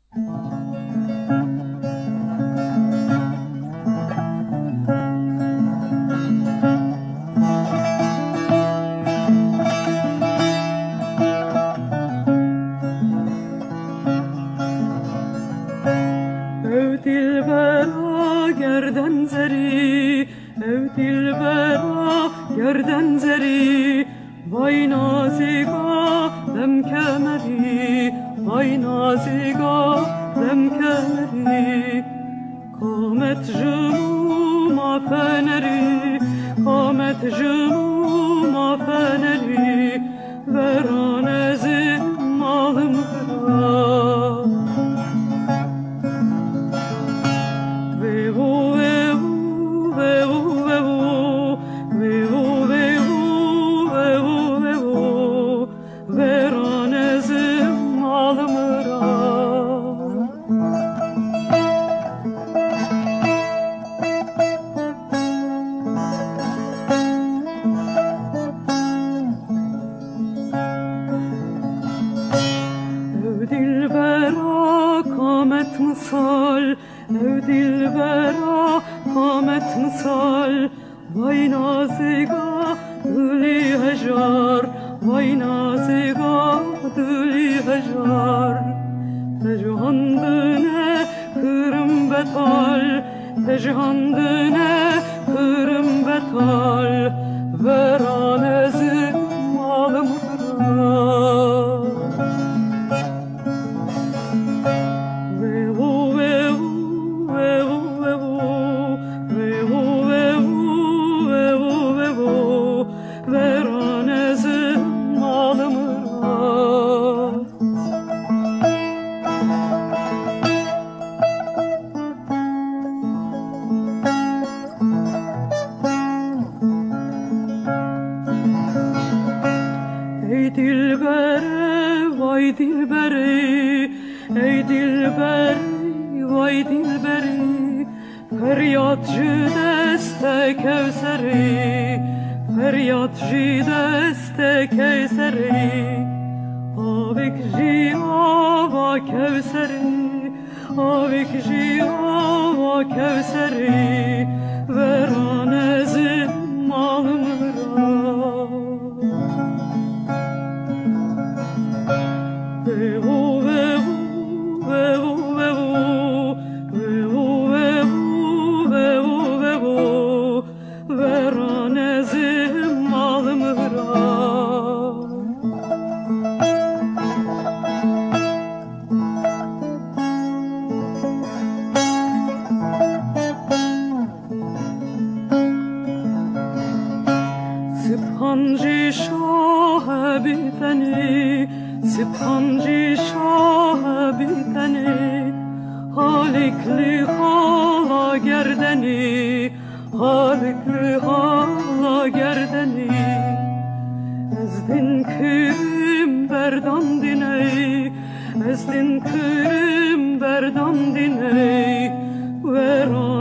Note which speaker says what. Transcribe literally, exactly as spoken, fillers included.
Speaker 1: Ev Dîlbera Gerden Zerî, ev Dîlbera Gerden Zerî, vay naziga dem kemeri, vay naziga dem kemeri. Kamet jımuma feneri, kamet jımuma feneri, veranezim malım kırar. Dîlbera kamet misal, ev Dîlbera kamet misal, vay naziga dili hejar, vay naziga dili hejar. Techandine kırım betal, techandine kırım betal, veranezim malım kırar. Ey Dîlbere, vay Dîlbere, ey Dîlbere, vay Dîlbere, feryatçı deste Kevseri, feryatçı deste Kevseri. Avik ji ava Kevseri, avik ji ava Kevseri, veranezim malım kırar. Vevu, vevu, vevu, vevu, vevu, vevu, vevu, vevu, veranezim malım kırar. Sübhancı şah biteni, Sübhancı şah biteni, halikli hala gerdeni, halikli hala gerdeni. Ezdin kırım berdan diney, ezdin kırım berdan diney, veran